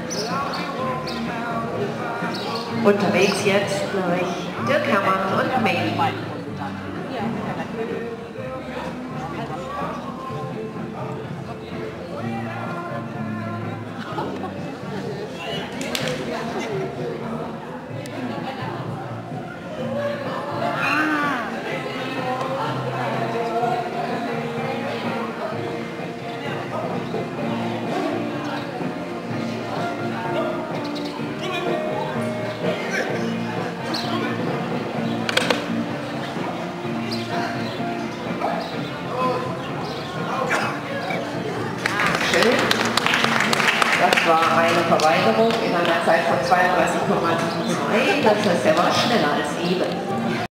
Unterwegs jetzt gleich Dirk Herrmann und May. Das war eine Verweigerung in einer Zeit von 32,72. Das heißt, er war schneller als eben.